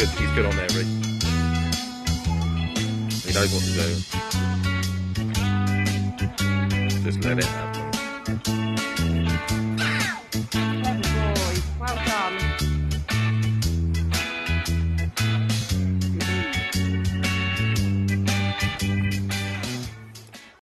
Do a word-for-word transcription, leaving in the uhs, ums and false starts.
good. He's good on there, Reece. He knows what to do. Just let it happen.